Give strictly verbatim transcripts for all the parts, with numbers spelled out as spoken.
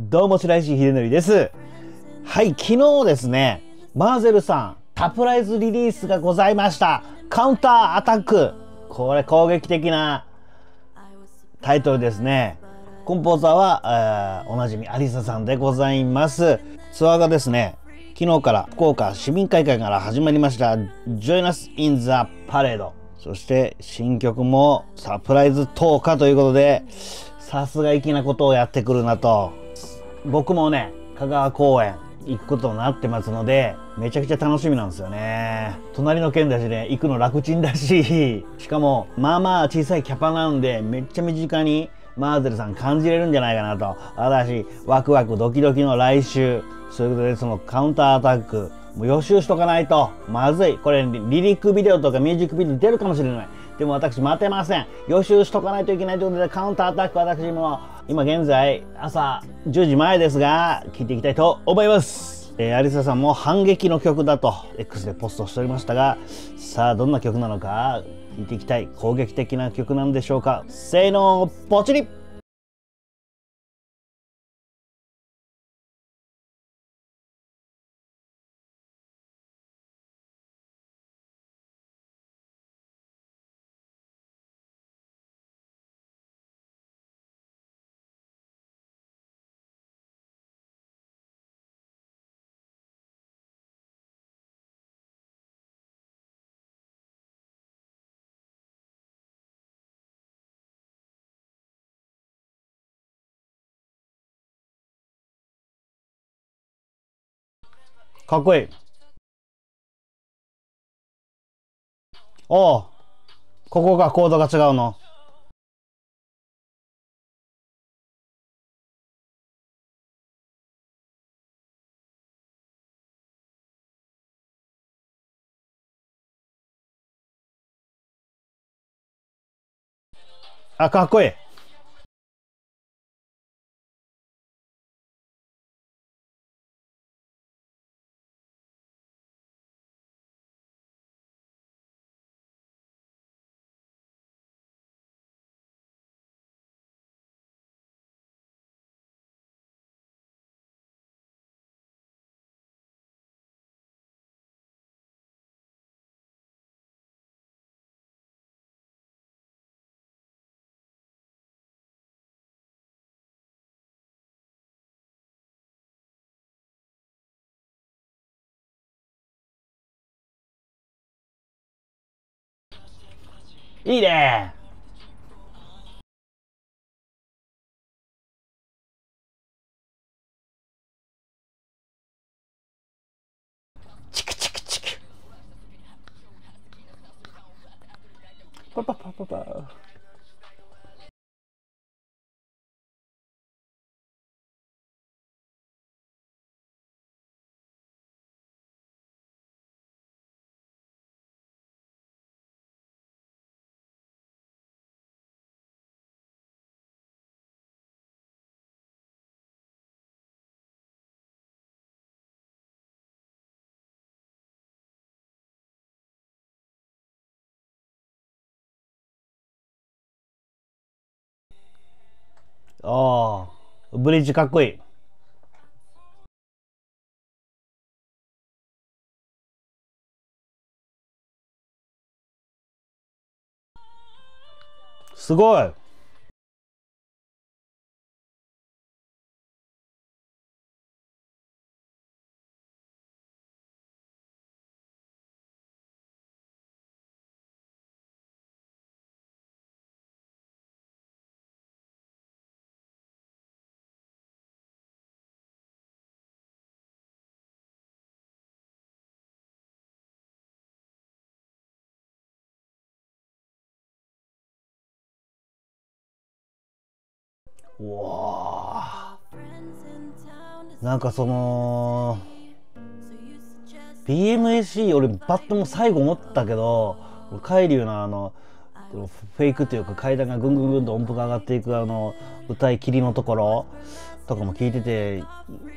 どうも白石秀則です。はい、昨日ですね、マーゼルさんサプライズリリースがございました。カウンターアタック。これ攻撃的なタイトルですね。コンポーザーは、えー、おなじみアリサさんでございます。ツアーがですね、昨日から福岡市民会館から始まりました Join Us in the Parade。そして新曲もサプライズ投下ということで、さすが粋なことをやってくるなと。僕もね、香川公演行くことになってますので、めちゃくちゃ楽しみなんですよね。隣の県だしね、行くの楽ちんだし、しかもまあまあ小さいキャパなんで、めっちゃ身近にマーゼルさん感じれるんじゃないかなと。私ワクワクドキドキの来週、そういうことでそのカウンターアタックもう予習しとかないとまずい。これリリックビデオとかミュージックビデオ出るかもしれない。でも私待てません。予習しとかないといけないということで、カウンターアタック、私も今現在朝じゅうじまえですが聴いていきたいと思います。えー、アリサさんも反撃の曲だと X でポストしておりましたが、さあどんな曲なのか聴いていきたい。攻撃的な曲なんでしょうか。せーのポチリ。かっこいい。おお、ここがコードが違うの。あ、かっこいい。いいね。チクチクチク。パパパパパ。ああ、ブリッジかっこいい。すごい。うわー、なんかその ビーエムエーシー 俺バッとも最後思ったけど、海流のあのフェイクというか階段がぐんぐんぐんと音符が上がっていくあの歌い切りのところとかも聞いてて、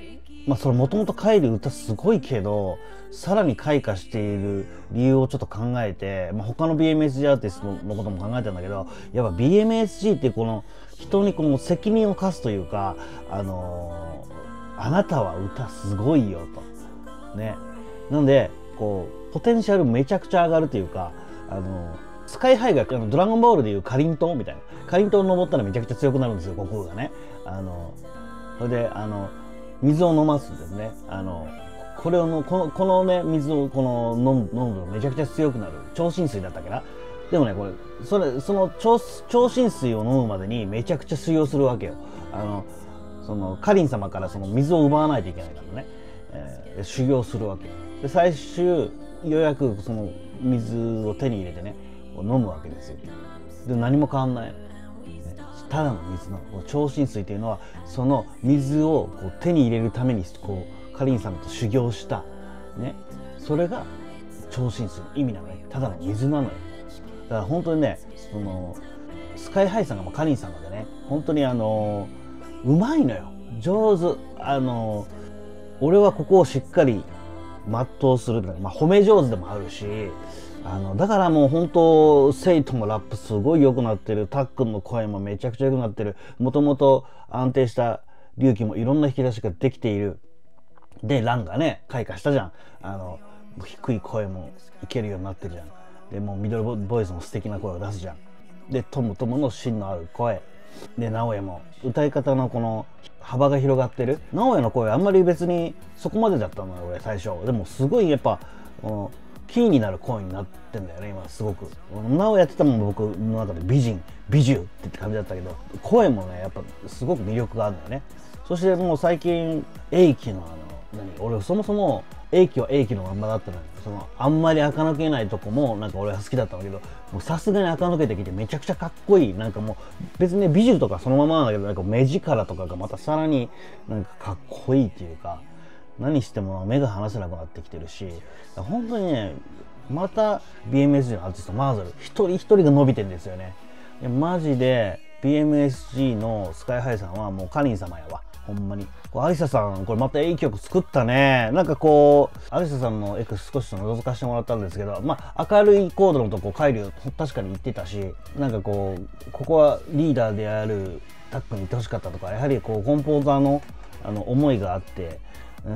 まあそれもともと海流歌すごいけど、さらに開花している理由をちょっと考えて、まあ、他の ビーエムエスジー アーティストのことも考えたんだけど、やっぱ ビーエムエスジー ってこの人にこの責任を課すというか、あのー、あなたは歌すごいよと。ね。なんで、こう、ポテンシャルめちゃくちゃ上がるというか、あのー、スカイハイがあのドラゴンボールでいうかりんとうみたいな。かりんとう登ったらめちゃくちゃ強くなるんですよ、悟空がね。あの、それで、あの、水を飲ますんですね。あの、これをの、この、このね、水をこの飲む、飲むとめちゃくちゃ強くなる。超浸水だったっけな。でもね、これ、それ、その超、超浸水を飲むまでにめちゃくちゃ修行するわけよ。あの、その、カリン様からその水を奪わないといけないからね。えー、修行するわけ。で、最終、ようやくその水を手に入れてね、飲むわけですよ。で、何も変わんない。ただの水の超浸水というのは、その水をこう手に入れるためにこうカリン様と修行したね、それが超浸水の意味なのね。ただの水なのよ。だから本当にね、そのスカイハイさんがもうカリン様でね、本当にあのうまいのよ、上手。あの俺はここをしっかり全うする、まあ褒め上手でもあるし、あのだからもう本当セイトもラップすごい良くなってる、タックンの声もめちゃくちゃ良くなってる、もともと安定した隆起もいろんな引き出しができている。でランがね開花したじゃん。あの低い声もいけるようになってるじゃん。でもうミドルボイスも素敵な声を出すじゃん。でトムトムの芯のある声で、直哉も歌い方のこの幅が広がってる。直哉の声あんまり別にそこまでだったのよ俺最初。でもすごいやっぱキーになる声になってんだよね今すごく。直哉やってたもん僕の中で美人美獣って感じだったけど、声もねやっぱすごく魅力があるんだよね。そしてもう最近英気のあの何俺そもそも英気は英気のまんまだったのよ。そのあんまり垢抜けないとこもなんか俺は好きだったんだけど、もうさすがに垢抜けてきてめちゃくちゃかっこいい。なんかもう別に美獣とかそのままなんだけど、なんか目力とかがまたさらになんかかっこいいっていうか、何しても目が離せなくなってきてるし、本当にねまた ビーエムエスジー のアーティストマーゼル一人一人が伸びてんですよね。マジで ビーエムエスジー のスカイハイさんはもうカリン様やわほんまに。アリサさんこれまたいい曲作ったね。なんかこうアリサさんのエクス少し覗かせてもらったんですけど、まあ明るいコードのとこ海流確かに言ってたし、なんかこうここはリーダーであるタックに行ってほしかったとか、やはりこうコンポーザーのあの思いがあって、うん、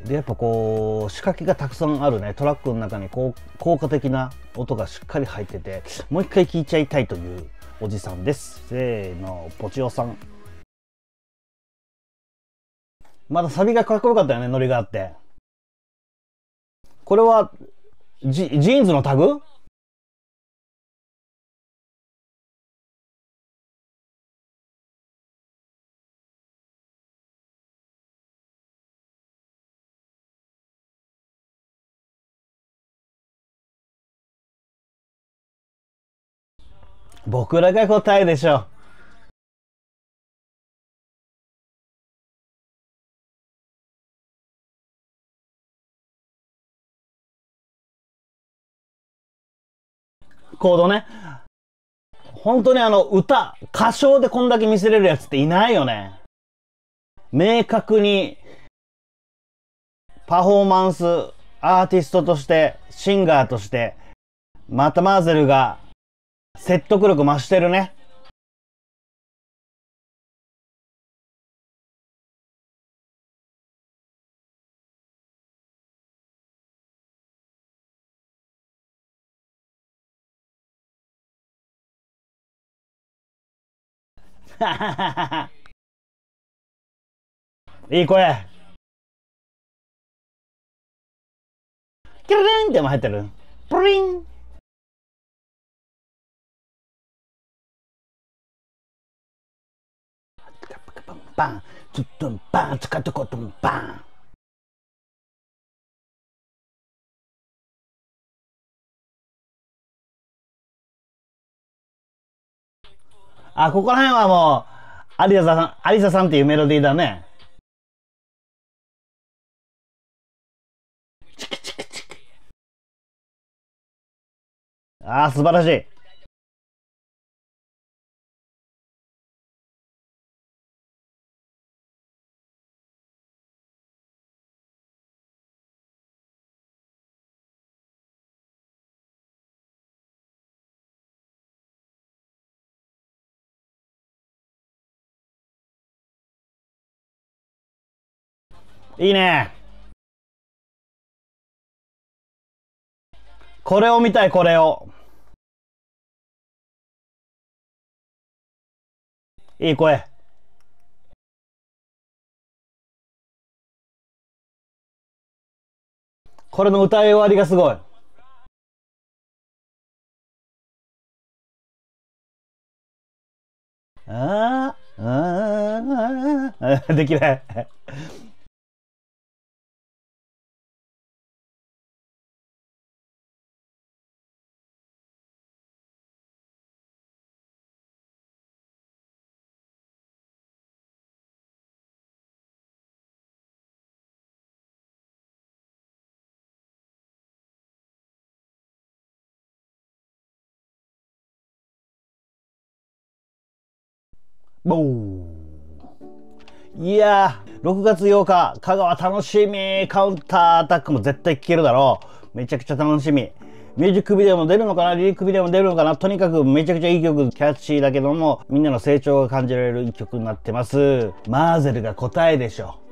でやっぱこう仕掛けがたくさんあるね。トラックの中にこう効果的な音がしっかり入ってて、もう一回聴いちゃいたいというおじさんです。せーの、ポチオさん。まだサビがかっこよかったよね、ノリがあって。これはジ、ジーンズのタグ？僕らが答えでしょ。コードね。本当にあの歌、歌唱でこんだけ見せれるやつっていないよね。明確にパフォーマンス、アーティストとして、シンガーとして、またマーゼルが説得力増してるね。いい声。キラリンっても入ってる。プリン。バン、ちょっとバン、使ってことバン。あ、ここら辺はもう、アリサさん、アリサさんっていうメロディーだね。チクチクチク。あー、素晴らしい。 いいね。これを見たい、これを。いい声。これの歌い終わりがすごい。あーあーできない。ボー。いやー、ろくがつようか、香川楽しみ。カウンターアタックも絶対聴けるだろう。めちゃくちゃ楽しみ。ミュージックビデオも出るのかな、リリックビデオも出るのかな。とにかくめちゃくちゃいい曲、キャッチーだけども、みんなの成長が感じられる一曲になってます。マーゼルが答えでしょ。